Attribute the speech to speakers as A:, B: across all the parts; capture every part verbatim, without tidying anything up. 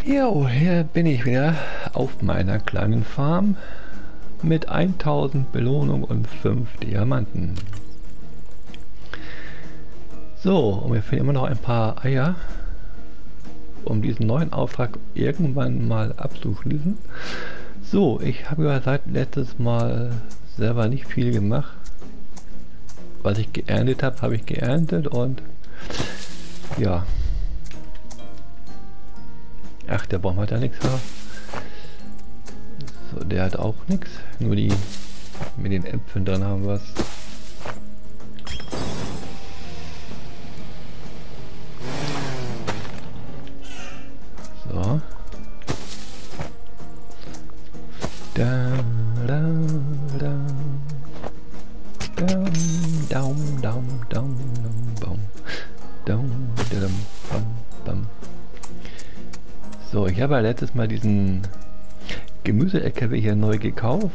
A: Jo, hier bin ich wieder auf meiner kleinen Farm mit tausend Belohnung und fünf Diamanten. So, und mir fehlen immer noch ein paar Eier, um diesen neuen Auftrag irgendwann mal abzuschließen. So, ich habe ja seit letztes Mal selber nicht viel gemacht. Was ich geerntet habe, habe ich geerntet und ja. Ach, der Baum hat ja nichts. So, der hat auch nichts. Nur die mit den Äpfeln dran haben was. So. Da, da, da. Daum, daum, daum, daum, daum, daum, daum, daum. So, ich habe ja letztes Mal diesen Gemüse-L K W hier neu gekauft.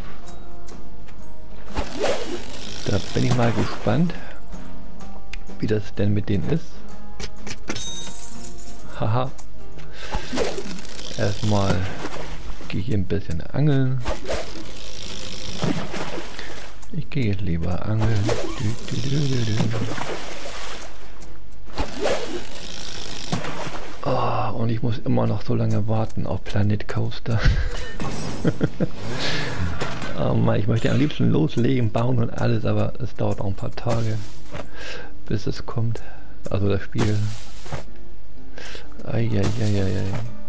A: Da bin ich mal gespannt, wie das denn mit denen ist. Haha. Erstmal gehe ich hier ein bisschen angeln. Ich gehe jetzt lieber angeln. Du, du, du, du, du. Oh, und ich muss immer noch so lange warten auf Planet Coaster. Oh Mann, ich möchte am liebsten loslegen, bauen und alles, aber es dauert auch ein paar Tage, bis es kommt. Also das Spiel. Eieieiei.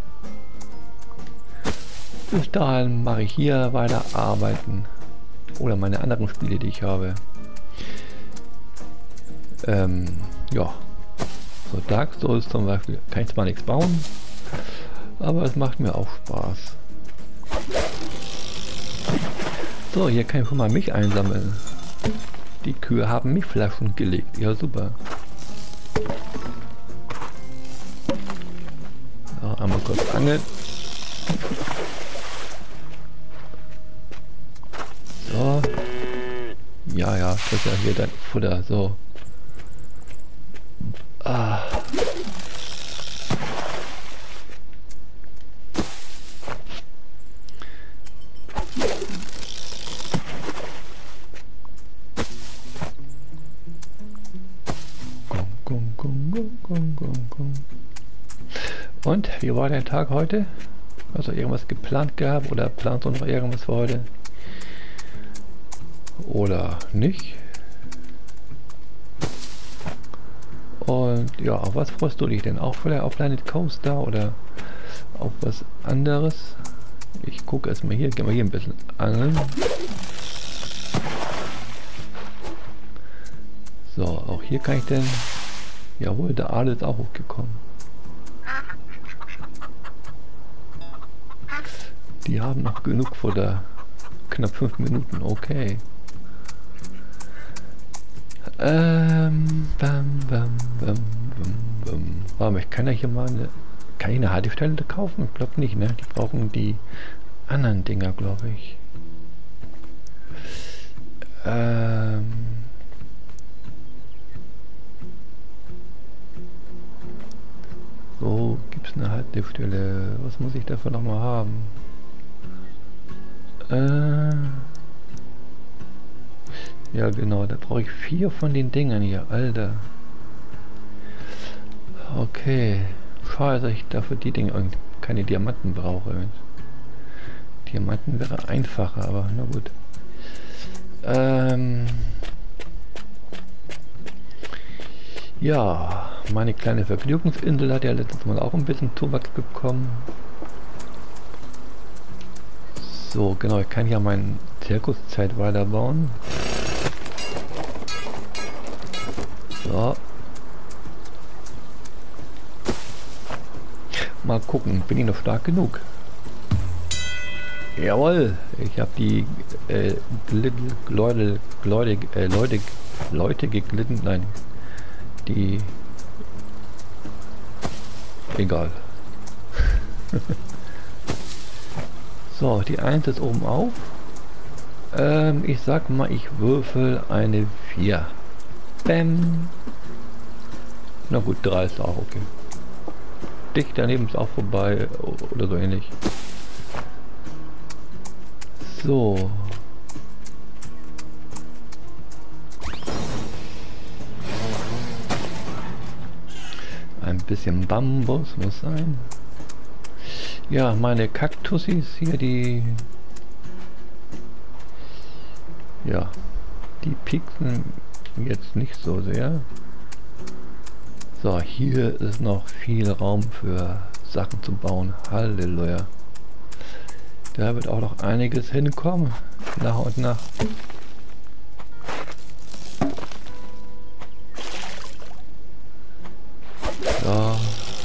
A: Bis dahin mache ich hier weiter arbeiten. Oder meine anderen Spiele, die ich habe. Ähm, ja. So Dark Souls zum Beispiel kann ich zwar nichts bauen, aber es macht mir auch Spaß. So, hier kann ich schon mal Milch einsammeln. Die Kühe haben Milchflaschen gelegt. Ja, super. So, einmal kurz angeln. So. Ja, ja, das ist ja hier dein Futter. So. Ah. Gong, gong, gong, gong, gong, gong. Und wie war der Tag heute? Also irgendwas geplant gehabt oder plant du noch irgendwas für heute? Oder nicht? Und ja, auf was freust du dich denn? Auch vielleicht auf Planet Coaster oder auf was anderes? Ich gucke erstmal hier, gehen wir hier ein bisschen angeln. So, auch hier kann ich denn... Jawohl, der Aal ist auch hochgekommen. Die haben noch genug Futter. Knapp fünf Minuten, okay. Ähm, bam, bam, bam, bam, bam. Aber ich kann ja hier mal eine... Kann ich eine Haltestelle kaufen? Ich glaube nicht, ne? Die brauchen die anderen Dinger, glaube ich. Ähm... Wo gibt es eine Haltestelle? Was muss ich dafür nochmal haben? Äh... Ja genau, da brauche ich vier von den Dingern hier, Alter. Okay. Schade, dass ich dafür die Dinge keine Diamanten brauche. Diamanten wäre einfacher, aber na gut. Ähm ja, meine kleine Vergnügungsinsel hat ja letztes Mal auch ein bisschen Tobak bekommen. So, genau, ich kann ja meinen Zirkuszeit weiterbauen. So. Mal gucken, bin ich noch stark genug? Jawohl, ich habe die äh, Leute, Leute, äh, Leute, Leute geglitten, nein, die, egal. So, die eins ist oben auf. Ähm, ich sag mal, ich würfel eine vier. Bäm. Na gut, drei ist auch okay. dicht daneben ist auch vorbei oder so ähnlich. So. Ein bisschen Bambus muss sein. Ja, meine Kaktussis hier, die... Ja, die pieksen jetzt nicht so sehr. So, hier ist noch viel Raum für Sachen zu bauen. Halleluja. Da wird auch noch einiges hinkommen. Nach und nach. So.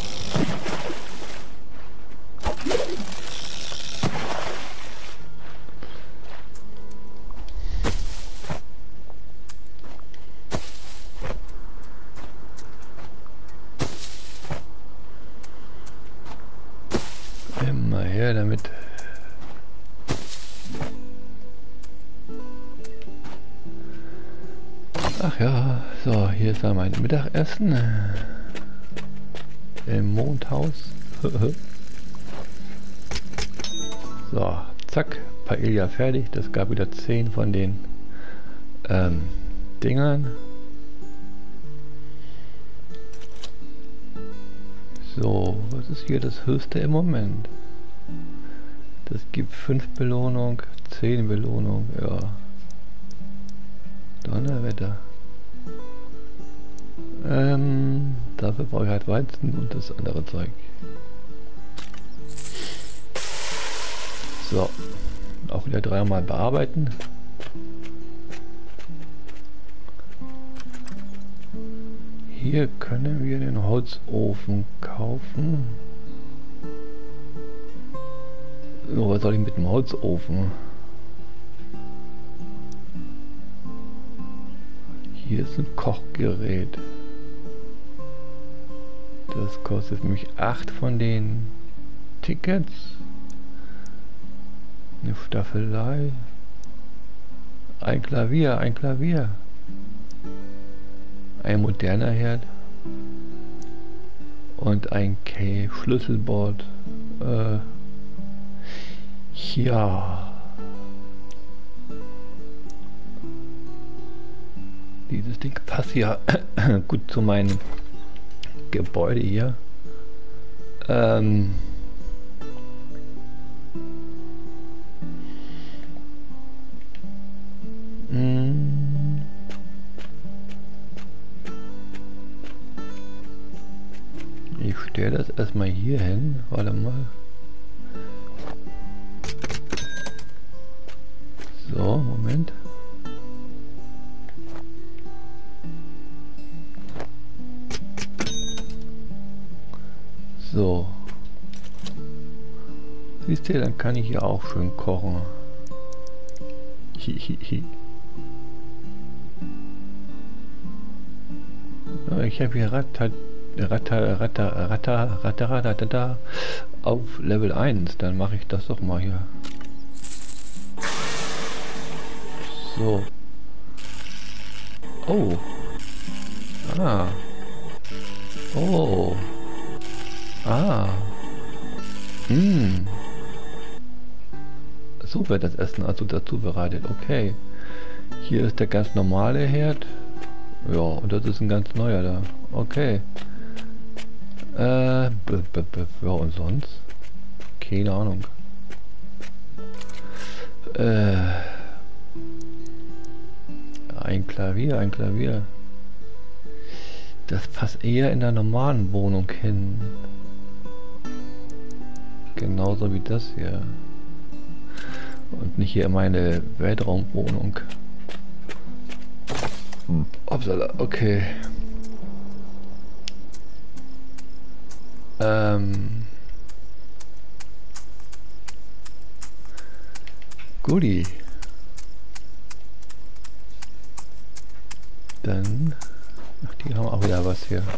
A: Immer her damit. Ach ja, so, hier ist ja mein Mittagessen im Mondhaus. So, zack, Paella fertig. Das gab wieder zehn von den ähm, Dingern. So, was ist hier das höchste im Moment? Das gibt fünf Belohnung, zehn Belohnung, ja. Donnerwetter. Ähm, dafür brauche ich halt Weizen und das andere Zeug. So, auch wieder dreimal bearbeiten. Hier können wir den Holzofen kaufen. So, was soll ich mit dem Holzofen? Hier ist ein Kochgerät. Das kostet mich acht von den Tickets. Eine Staffelei. Ein Klavier, ein Klavier. Ein moderner Herd. Und ein K-Schlüsselbord. Äh, ja. Dieses Ding passt ja gut zu meinem Gebäude hier. Ähm Ich stelle das erstmal hier hin. Warte mal. So, Moment. So. Siehst du, dann kann ich hier auch schön kochen. Hihihi. Ich habe hier Ratter, Ratter, Ratter, Ratter, Ratter, Ratter, Ratter auf Level eins. Dann mache ich das doch mal hier. So. Oh. Ah. Oh. Ah. Hm. So wird das Essen also dazu bereitet. Okay. Hier ist der ganz normale Herd. Ja, und das ist ein ganz neuer da. Okay. Äh, b -b -b ja, und sonst? Keine Ahnung. Äh, ein Klavier, ein Klavier. Das passt eher in der normalen Wohnung hin. Genauso wie das hier. Und nicht hier in meine Weltraumwohnung. Upsala, okay. Ähm. Guti. Dann. Ach, die haben auch wieder was hier.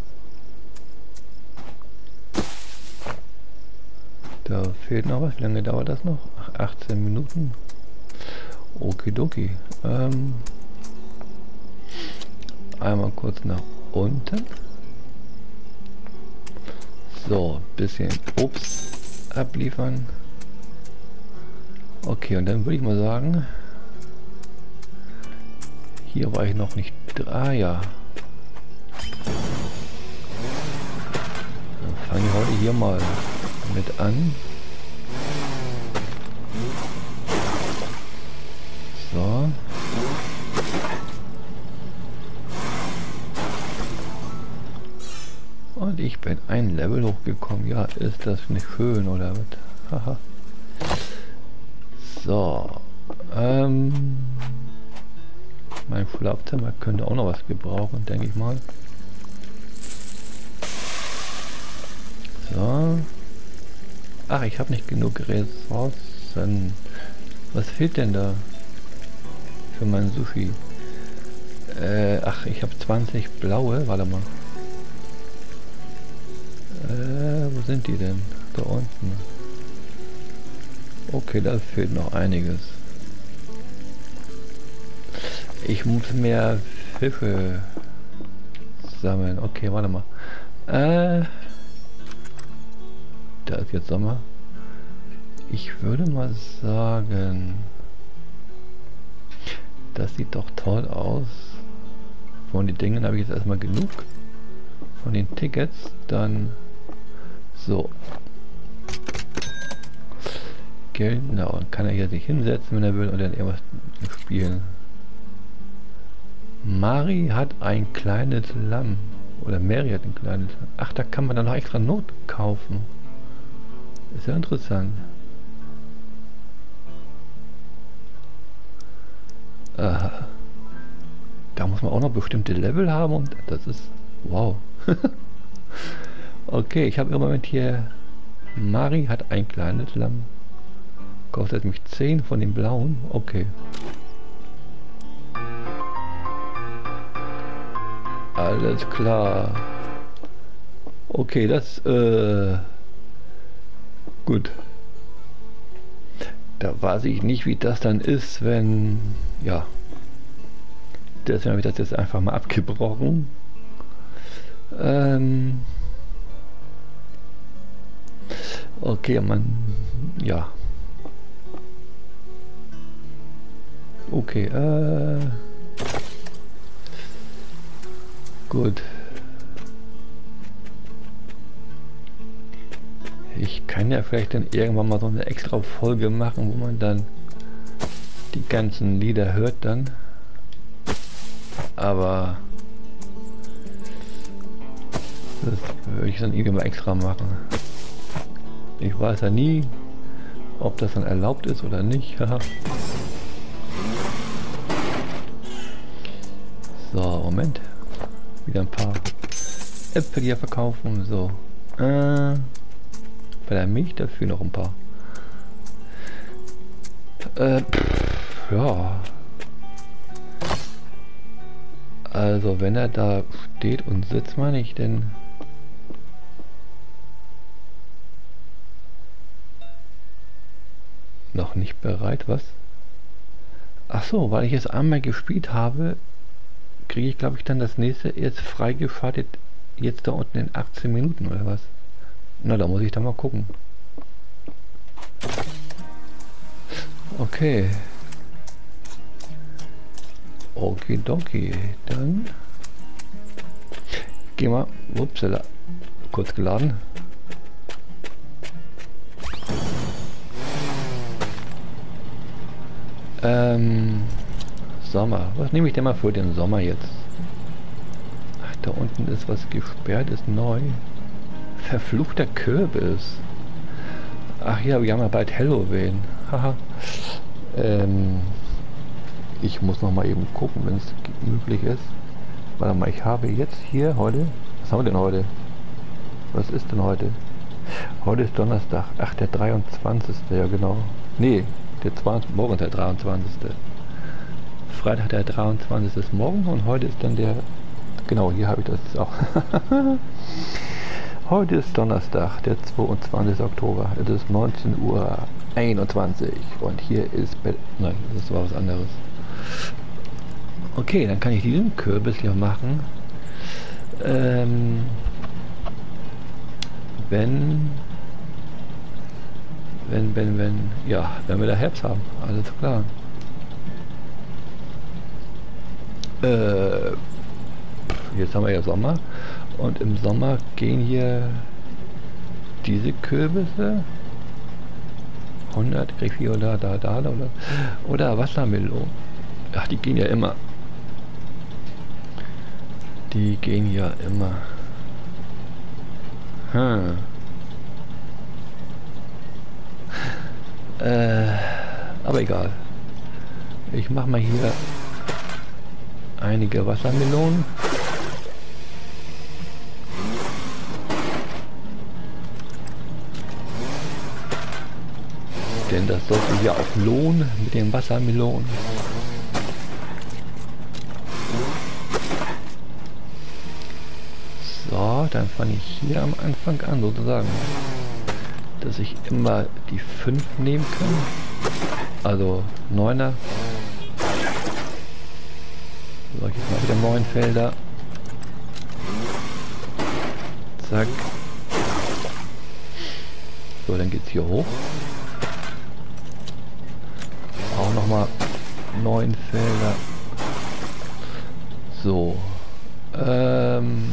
A: Da fehlt noch was. Wie lange dauert das noch? Ach, achtzehn Minuten. Okidoki. Ähm. Einmal kurz nach unten. So, bisschen Obst abliefern. Okay, und dann würde ich mal sagen, hier war ich noch nicht. Ah ja. Dann fange ich heute hier mal mit an. So. Und ich bin ein Level hochgekommen. Ja, ist das nicht schön oder was? Haha. So. Ähm, mein Schlafzimmer könnte auch noch was gebrauchen, denke ich mal. So. Ach, ich habe nicht genug Ressourcen. Was fehlt denn da für mein Sushi? Äh, ach, ich habe zwanzig blaue. Warte mal. Äh, wo sind die denn? Da unten. Okay, da fehlt noch einiges. Ich muss mehr Fische sammeln. Okay, warte mal. Äh, da ist jetzt Sommer. Ich würde mal sagen, das sieht doch toll aus. Von den Dingen habe ich jetzt erstmal genug. Von den Tickets dann so. Genau, kann er hier sich hinsetzen, wenn er will, und dann irgendwas spielen. Mari hat ein kleines Lamm. Oder Mary hat ein kleines Lamm. Ach, da kann man dann noch extra Not kaufen. Ist ja interessant. Aha. Da muss man auch noch bestimmte Level haben und das ist... Wow. Okay, ich habe im Moment hier... Mari hat ein kleines Lamm. Kostet mich zehn von den blauen. Okay. Alles klar. Okay, das... Äh, gut. Da weiß ich nicht, wie das dann ist, wenn... Ja. Deswegen habe ich das jetzt einfach mal abgebrochen. Ähm... Okay, man... Ja. Okay, äh... gut. Ich kann ja vielleicht dann irgendwann mal so eine extra Folge machen, wo man dann die ganzen Lieder hört dann. Aber das würde ich dann irgendwann mal extra machen. Ich weiß ja nie, ob das dann erlaubt ist oder nicht. So, Moment. Wieder ein paar Äpfel hier verkaufen. So. Äh, bei der Milch dafür noch ein paar. Äh, pff, ja. Also wenn er da steht und sitzt, meine ich, denn... Noch nicht bereit, was? Ach so, weil ich es einmal gespielt habe, kriege ich, glaube ich, dann das nächste jetzt freigeschaltet, jetzt da unten in achtzehn Minuten oder was? Na, da muss ich dann mal gucken. Okay. Okidoki, dann geh mal, upsala, kurz geladen. Ähm, Sommer. Was nehme ich denn mal für den Sommer jetzt? Ach, da unten ist was gesperrt, ist neu. Verfluchter Kürbis. Ach ja, wir haben ja bald Halloween. Haha. ähm, ich muss noch mal eben gucken, wenn es möglich ist. Warte mal, ich habe jetzt hier heute... Was haben wir denn heute? Was ist denn heute? Heute ist Donnerstag. Ach, der dreiundzwanzigste Ja, genau. Nee, der zwanzigste Morgen ist der dreiundzwanzigste Freitag der dreiundzwanzigste ist morgen und heute ist dann der... Genau, hier habe ich das auch. Heute ist Donnerstag, der zweiundzwanzigste Oktober. Es ist neunzehn Uhr einundzwanzig und hier ist... Be Nein, das war was anderes. Okay, dann kann ich diesen Kürbis hier machen. Ähm, wenn, wenn, wenn, wenn, ja, wenn wir da Herbst haben, alles klar. Äh, jetzt haben wir ja Sommer und im Sommer gehen hier diese Kürbisse hundert Griffiola da da oder oder Wassermelone. Ach, die gehen ja immer. Die gehen ja immer. Hm. Äh, aber egal. Ich mache mal hier einige Wassermelonen. Denn das sollte ja auch lohnen mit den Wassermelonen. So, dann fange ich hier am Anfang an sozusagen, dass ich immer die fünf nehmen kann. Also neuner. So, jetzt mal wieder neun Felder. Zack. So, dann geht's hier hoch. Auch nochmal neun Felder. So. Ähm.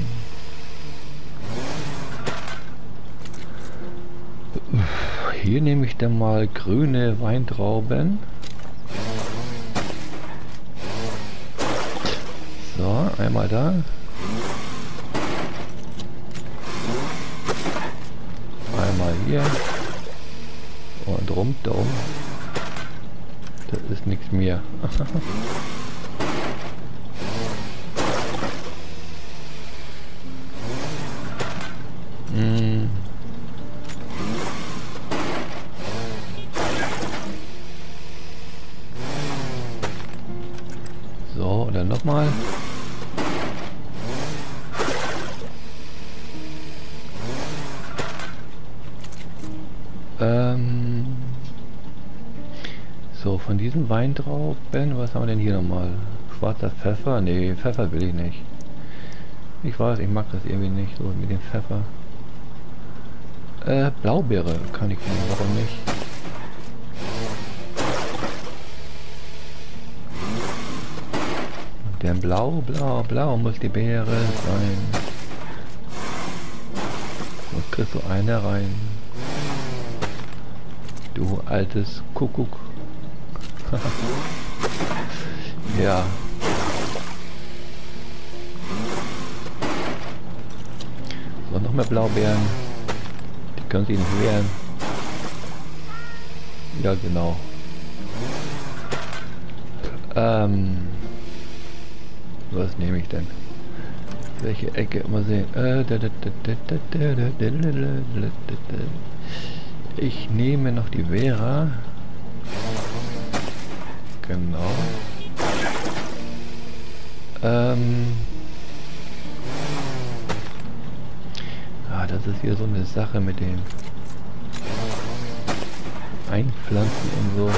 A: Hier nehme ich dann mal grüne Weintrauben. So, einmal da. Einmal hier. Und rum, da oben. Das ist nichts mehr. mm. So, dann nochmal. Ähm so, von diesen Weintrauben, was haben wir denn hier nochmal? Schwarzer Pfeffer? Nee, Pfeffer will ich nicht. Ich weiß, ich mag das irgendwie nicht, so mit dem Pfeffer. Äh, Blaubeere kann ich nehmen, warum nicht? Denn blau, blau, blau muss die Beere sein. Und kriegst du eine rein. Du altes Kuckuck. Ja. So, noch mehr Blaubeeren. Die können sich nicht wehren. Ja, genau. Ähm. Was nehme ich denn? Welche Ecke? Mal sehen. Ich nehme noch die Vera. Genau. Ähm. Ah, das ist hier so eine Sache mit dem Einpflanzen und so.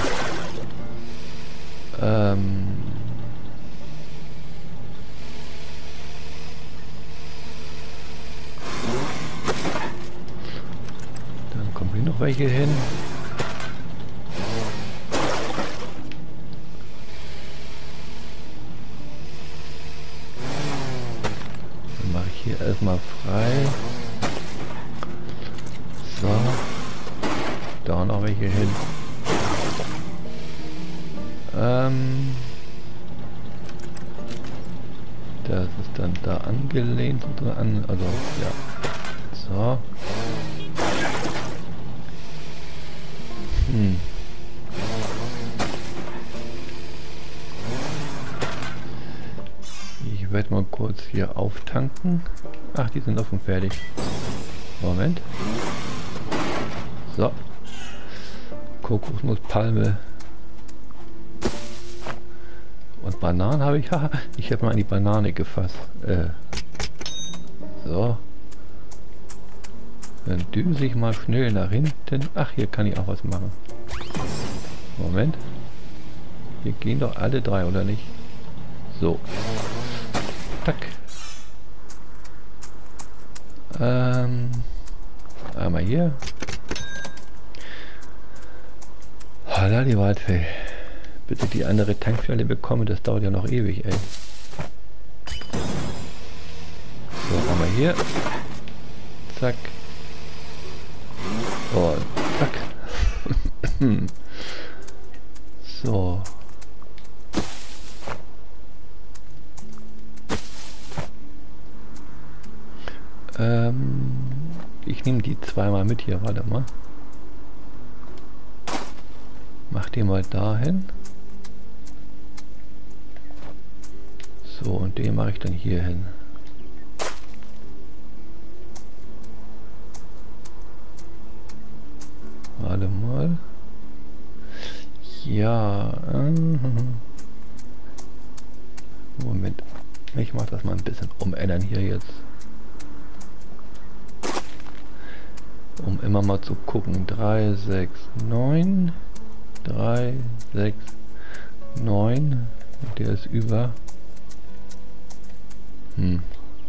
A: Ähm. Dann kommen hier noch welche hin. Dann mache ich hier erstmal frei. So. Da noch welche hin. Ähm. Das ist dann da angelehnt oder an, also ja. So. Hm. Ich werde mal kurz hier auftanken. Ach, die sind offen fertig. Moment. So. Kokosnusspalme. Und Bananen habe ich. Haha, ich habe mal an die Banane gefasst. Äh. So. Dann düse ich mal schnell nach hinten. Ach, hier kann ich auch was machen. Moment. Hier gehen doch alle drei, oder nicht? So. Tack. Ähm. Einmal hier. Hala die Waldfee. Bitte die andere Tankstelle bekommen, das dauert ja noch ewig, ey. So, einmal hier. Zack. Und zack. So. Ähm, ich nehme die zweimal mit hier, warte mal. Mach die mal dahin. So, und den mache ich dann hier hin. Warte mal. Ja. Äh, Moment. Ich mache das mal ein bisschen umändern hier jetzt. Um immer mal zu gucken. drei, sechs, neun. drei, sechs, neun. Der ist über. Hm.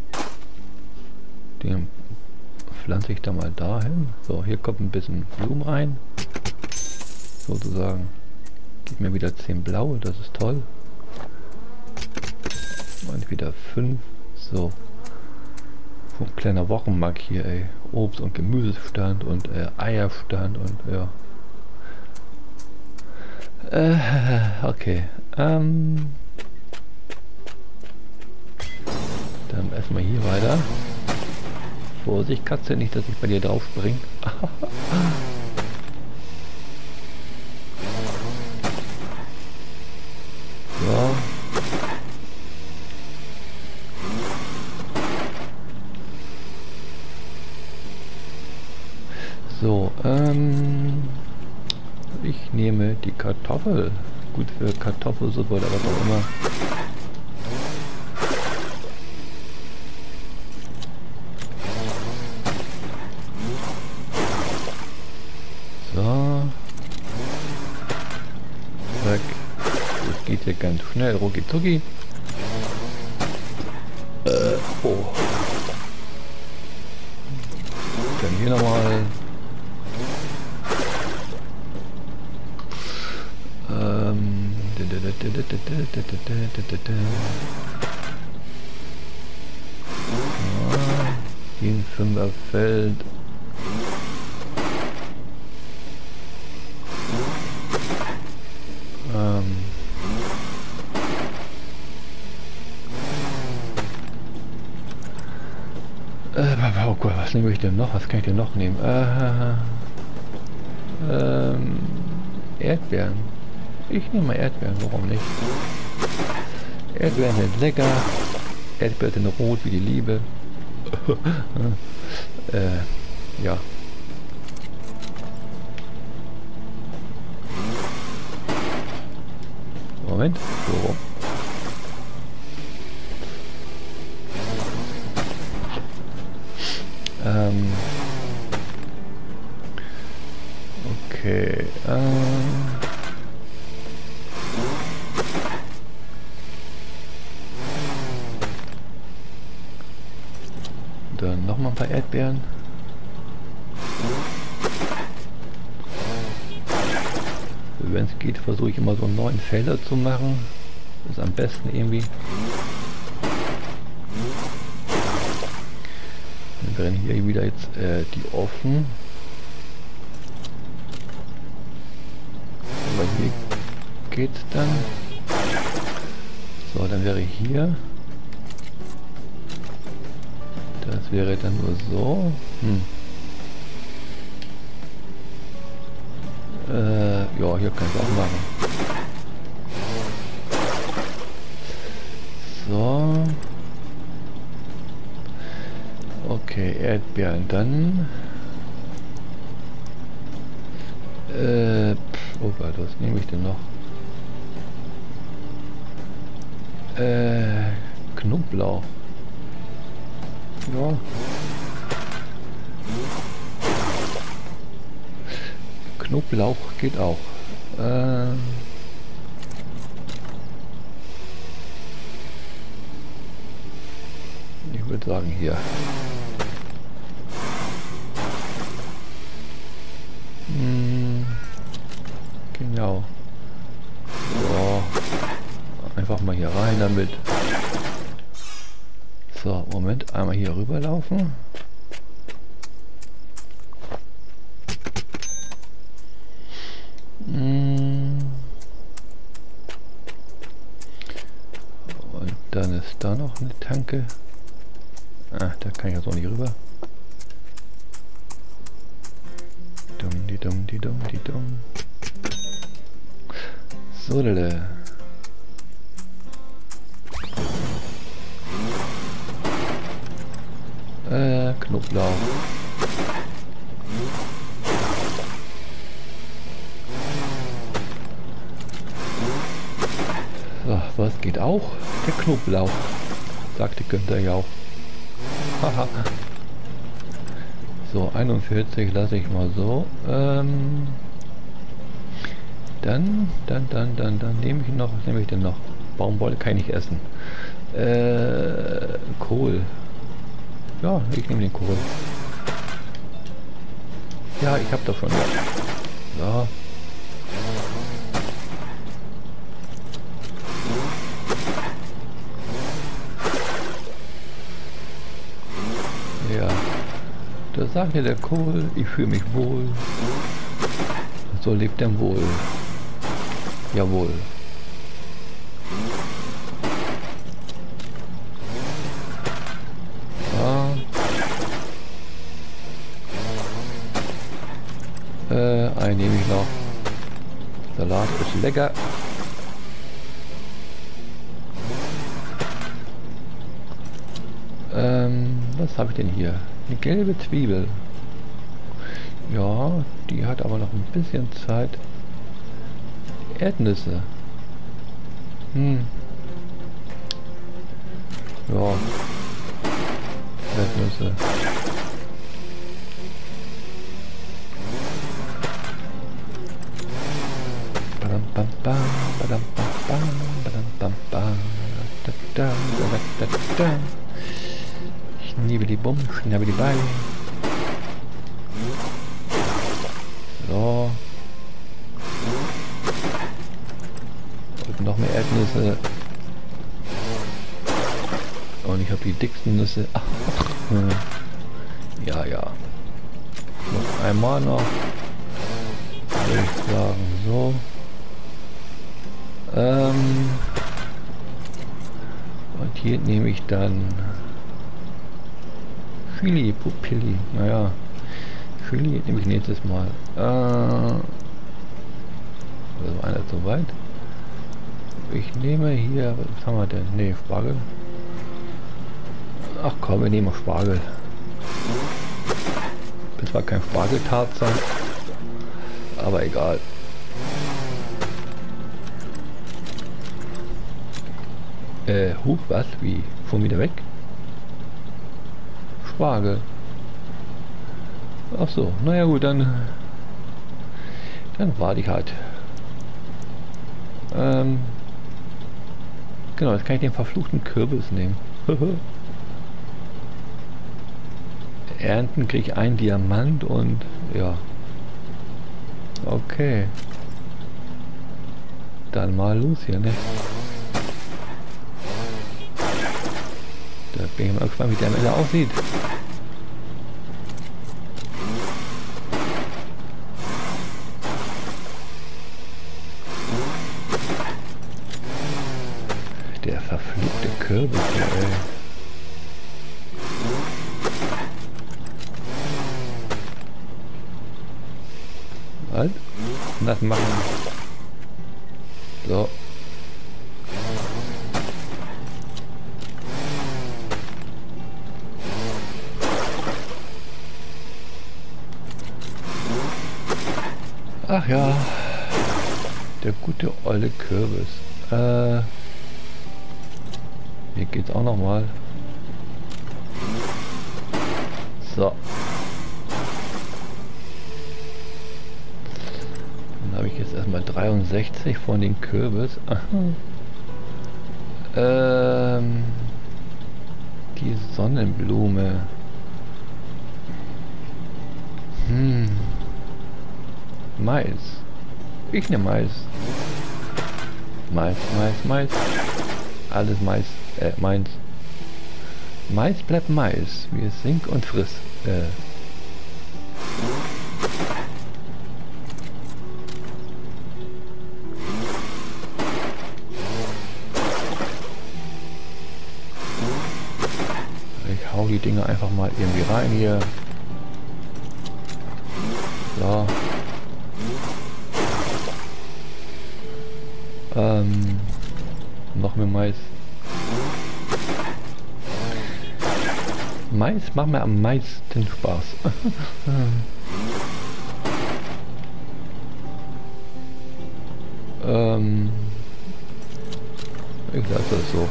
A: Den pflanze ich da mal dahin. So, hier kommt ein bisschen Blumen rein. Sozusagen. Gibt mir wieder zehn blaue, das ist toll. Und wieder fünf. So. So ein kleiner Wochenmarkt hier, ey. Obst- und Gemüsestand und äh, Eierstand und ja. Äh, okay. Ähm. Dann erstmal hier weiter. Vorsicht, Katze, nicht, dass ich bei dir drauf spring. So. So, ähm, ich nehme die Kartoffel. Gut für Kartoffelsuppe oder was auch immer. So. Zack. Das geht hier ganz schnell. Rucki zucki. Äh, oh. Dann hier nochmal. Ähm. Hier ein Fünfer Feld. Ähm. Äh, oh Gott, was nehme ich denn noch? Was kann ich denn noch nehmen? Äh, ähm, Erdbeeren. Ich nehme mal Erdbeeren, warum nicht? Erdbeeren sind lecker. Erdbeeren sind rot wie die Liebe. äh, ja. Moment, so. Ähm. Okay. Ähm. Dann noch mal ein paar Erdbeeren. Wenn es geht, versuche ich immer so neun Felder zu machen. Das ist am besten irgendwie. Dann werden hier wieder jetzt äh, die offen. Aber hier geht's dann. So, dann wäre hier. Das wäre dann nur so. Hm. Äh, ja, hier kann ich auch machen. So. Okay, Erdbeeren dann. Äh, pff, oh Gott, was nehme ich denn noch? Äh, Knoblauch. Ja. Knoblauch geht auch. Äh, ich würde sagen hier. hier rüberlaufen. Und dann ist da noch eine Tanke. Ah, da kann ich jetzt auch nicht rüber. Dumm, die dumm, die dumm, die dumm. So, lele. Äh, Knoblauch. So, was geht auch? Der Knoblauch. Sagte Günther ja auch. Haha. So, einundvierzig lasse ich mal so. Ähm, dann, dann, dann, dann, dann nehme ich noch, was nehme ich denn noch? Baumwolle kann ich nicht essen. Äh, Kohl. Ja, ich nehme den Kohl. Ja, ich habe davon. Ja. Ja. Da sagt ja der Kohl, ich fühle mich wohl. So lebt er wohl. Jawohl. Äh, einen nehme ich noch. Salat ist lecker. Ähm, was habe ich denn hier? Eine gelbe Zwiebel. Ja, die hat aber noch ein bisschen Zeit. Erdnüsse. Hm. Ja. Erdnüsse. Schnibbeli bumm, schnabbeli bei. So. Und noch mehr Erdnüsse. Und ich habe die dicksten Nüsse. Ach, ja, ja. Noch einmal noch. Würde ich sagen, so. Ähm, und hier nehme ich dann Chili, Pupilli. Naja, Chili nehme ich nächstes Mal. Äh, also einer zu weit. Ich nehme hier, was haben wir denn? Ne, Spargel. Ach komm, wir nehmen Spargel. Das war kein Spargeltarzan, aber egal. Äh, huch, was? Wie? Schon wieder weg? Spargel. Ach so, naja gut, dann... Dann warte ich halt. Ähm... Genau, jetzt kann ich den verfluchten Kürbis nehmen. Ernten kriege ich einen Diamant und... ja. Okay. Dann mal los hier, ne? Da bin ich mal gespannt, wie der am Ende aussieht. Der verfluchte Kürbis, ey. Was? Das machen. So. Ach ja, der gute olle Kürbis. Äh, hier geht's auch noch mal. So. Dann habe ich jetzt erstmal dreiundsechzig von den Kürbis. Aha. Ähm, die Sonnenblume. Hm. Mais. Ich nehme Mais. Mais, Mais, Mais. Alles Mais. Äh, meins. Mais bleibt Mais. Wir sink und friss. Äh. Ich hau die Dinge einfach mal irgendwie rein hier. So. Ähm. Noch mehr Mais. Mais macht mir am meisten Spaß. ähm. Ich lasse das so.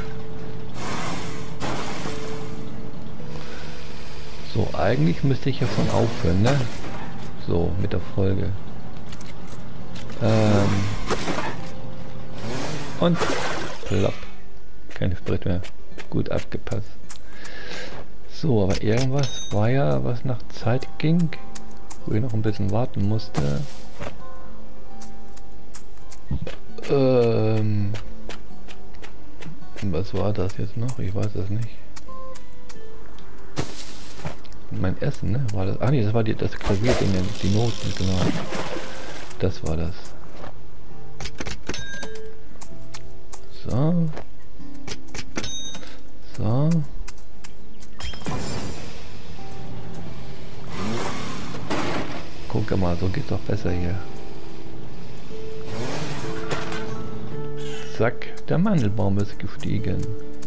A: So, eigentlich müsste ich ja von aufhören, ne? So, mit der Folge. Ähm. Und plopp. Kein Sprit mehr. Gut abgepasst. So, aber irgendwas war ja, was nach Zeit ging, wo ich noch ein bisschen warten musste. Ähm. Was war das jetzt noch? Ich weiß es nicht. Mein Essen, ne? War das? Ah nee, das war die, das Klavierding, die Noten, genau. Das war das. So. So. Guck mal, so geht's doch besser hier. Zack, der Mandelbaum ist gestiegen.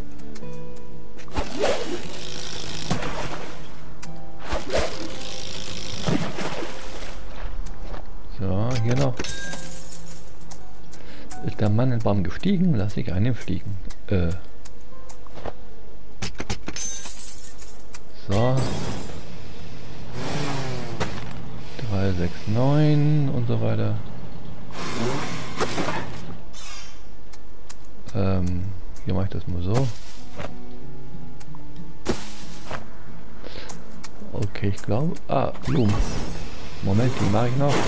A: So, hier noch. Ist der Mandelbaum gestiegen, lasse ich einen fliegen. Äh. So. drei, sechs, neun und so weiter. Ähm, hier mache ich das mal so. Okay, ich glaube... Ah, Blumen. Moment, die mache ich noch.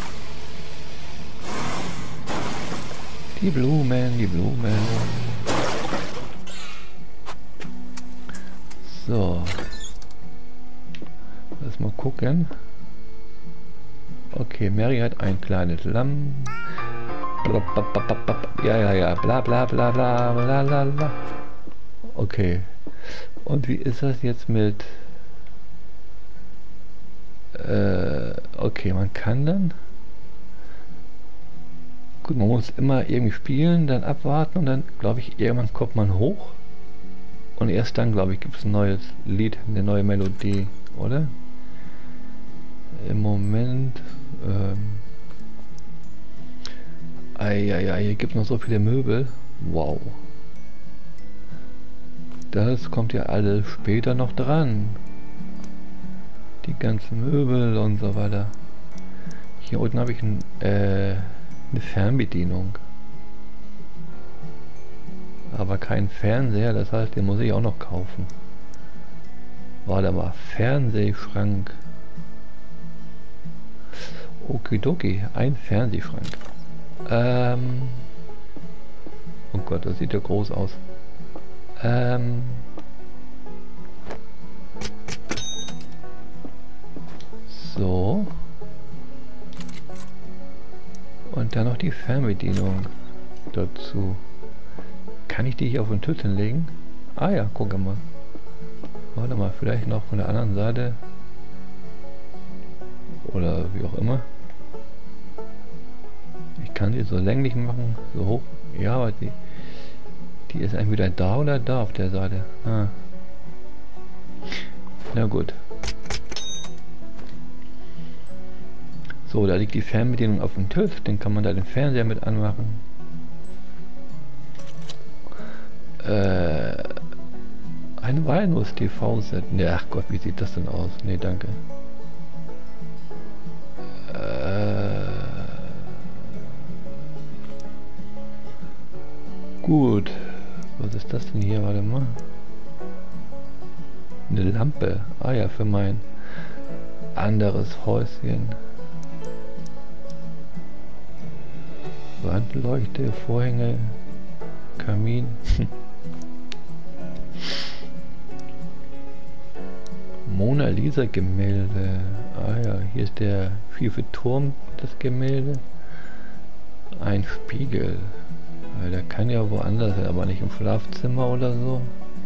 A: Die Blumen, die Blumen. So. Lass mal gucken. Okay, Mary hat ein kleines Lamm. Ja, ja, ja, bla bla bla bla bla bla bla. Okay. Und wie ist das jetzt mit... Äh, okay, man kann dann... Gut, man muss immer irgendwie spielen, dann abwarten und dann, glaube ich, irgendwann kommt man hoch. Und erst dann, glaube ich, gibt es ein neues Lied, eine neue Melodie, oder? Im Moment... Ähm, Eieiei, hier gibt es noch so viele Möbel. Wow. Das kommt ja alles später noch dran. Die ganzen Möbel und so weiter. Hier unten habe ich ein, äh, eine Fernbedienung. Aber kein Fernseher, das heißt, den muss ich auch noch kaufen. Warte mal, Fernsehschrank. Okidoki, ein Fernsehschrank. Ähm. Oh Gott, das sieht ja groß aus. Ähm. So. Und dann noch die Fernbedienung dazu. Kann ich die hier auf den Tisch hinlegen? Ah ja, guck mal. Warte mal, vielleicht noch von der anderen Seite. Oder wie auch immer. Ich kann die so länglich machen, so hoch. Ja, aber die, die ist entweder da oder da auf der Seite. Ah. Na gut. So, da liegt die Fernbedienung auf dem Tisch. Den kann man da den Fernseher mit anmachen. Äh, ein Walnuss-T V-Set. Ne, ach Gott, wie sieht das denn aus? Ne, danke. Äh, gut. Was ist das denn hier? Warte mal. Eine Lampe. Ah ja, für mein anderes Häuschen. Wandleuchte, Vorhänge, Kamin. Mona Lisa Gemälde. Ah ja, hier ist der schiefe Turm, das Gemälde. Ein Spiegel. Ja, der kann ja woanders sein, aber nicht im Schlafzimmer oder so.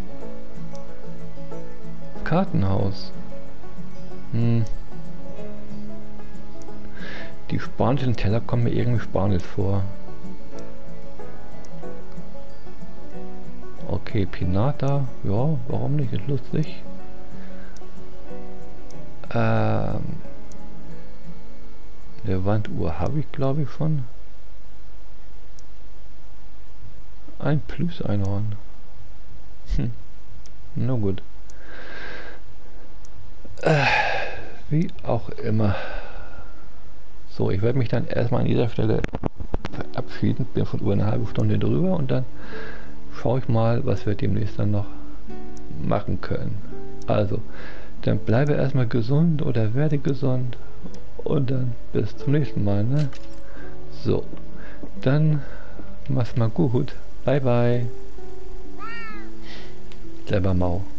A: Kartenhaus. Hm. Die spanischen Teller kommen mir irgendwie spanisch vor. Okay, Pinata. Ja, warum nicht? Ist lustig. Ähm. Eine Wanduhr habe ich, glaube ich, schon. Ein Plüsch-Einhorn. Hm. Na gut. Äh, wie auch immer. So, ich werde mich dann erstmal an dieser Stelle verabschieden. Bin von über eine halbe Stunde drüber und dann schaue ich mal, was wir demnächst dann noch machen können. Also, dann bleibe erstmal gesund oder werde gesund und dann bis zum nächsten Mal. Ne? So, dann mach's mal gut. Bye bye. Selber Mau.